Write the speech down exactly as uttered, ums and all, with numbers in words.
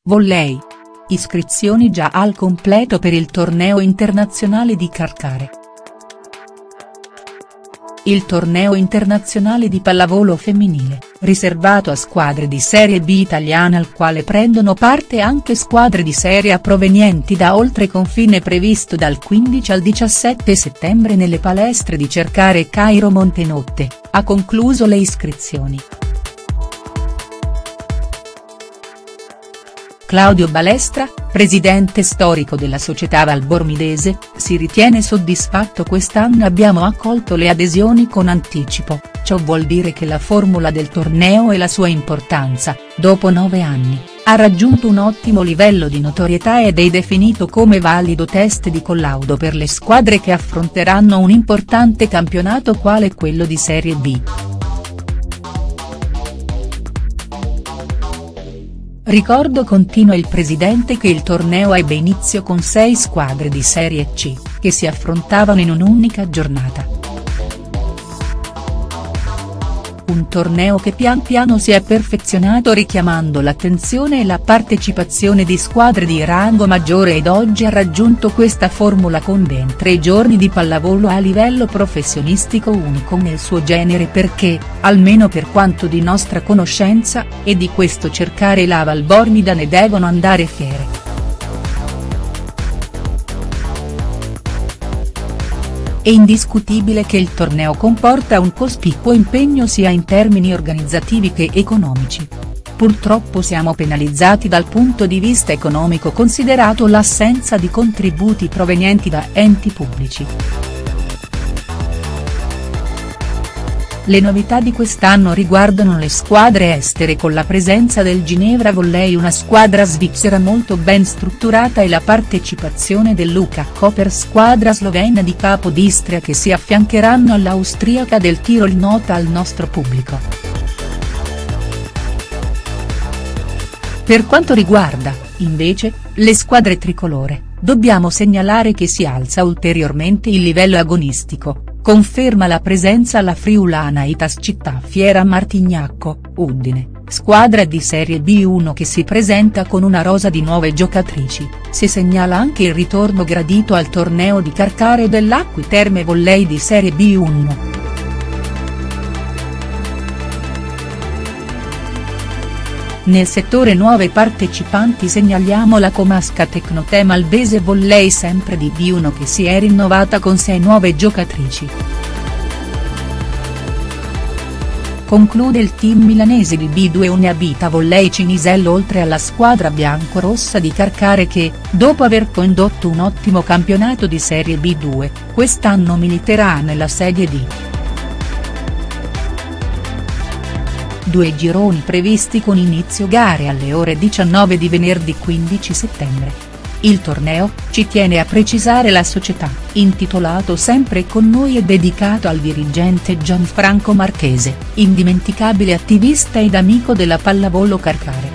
Volley. Iscrizioni già al completo per il torneo internazionale di Carcare. Il torneo internazionale di pallavolo femminile, riservato a squadre di Serie B italiane al quale prendono parte anche squadre di Serie A provenienti da oltre confine, previsto dal quindici al diciassette settembre nelle palestre di Cercare e Cairo Montenotte, ha concluso le iscrizioni. Claudio Balestra, presidente storico della società valbormidese, si ritiene soddisfatto. Quest'anno abbiamo accolto le adesioni con anticipo, ciò vuol dire che la formula del torneo e la sua importanza, dopo nove anni, ha raggiunto un ottimo livello di notorietà ed è definito come valido test di collaudo per le squadre che affronteranno un importante campionato quale quello di Serie B. Ricordo, continua il presidente, che il torneo ebbe inizio con sei squadre di Serie C, che si affrontavano in un'unica giornata. Un torneo che pian piano si è perfezionato richiamando l'attenzione e la partecipazione di squadre di rango maggiore ed oggi ha raggiunto questa formula con ben tre giorni di pallavolo a livello professionistico, unico nel suo genere perché, almeno per quanto di nostra conoscenza, e di questo Cercare e la Valbormida ne devono andare fiere. È indiscutibile che il torneo comporta un cospicuo impegno sia in termini organizzativi che economici. Purtroppo siamo penalizzati dal punto di vista economico, considerato l'assenza di contributi provenienti da enti pubblici. Le novità di quest'anno riguardano le squadre estere con la presenza del Ginevra Volley, una squadra svizzera molto ben strutturata, e la partecipazione dell'U K A Koper, squadra slovena di Capodistria, che si affiancheranno all'austriaca del Tirol, nota al nostro pubblico. Per quanto riguarda, invece, le squadre tricolore, dobbiamo segnalare che si alza ulteriormente il livello agonistico. Conferma la presenza alla friulana Itas Città Fiera Martignacco, Udine, squadra di Serie B uno che si presenta con una rosa di nuove giocatrici. Si segnala anche il ritorno gradito al torneo di Carcare dell'Acqui Terme Volley di Serie B uno. Nel settore nuove partecipanti segnaliamo la comasca Tecnote Malvese Volley, sempre di B uno, che si è rinnovata con sei nuove giocatrici. Conclude il team milanese di B due Uniabita Volley Cinisello, oltre alla squadra biancorossa di Carcare che, dopo aver condotto un ottimo campionato di Serie B due, quest'anno militerà nella Serie D. Due gironi previsti con inizio gare alle ore diciannove di venerdì quindici settembre. Il torneo, ci tiene a precisare la società, intitolato Sempre con noi, è dedicato al dirigente Gianfranco Marchese, indimenticabile attivista ed amico della pallavolo Carcare.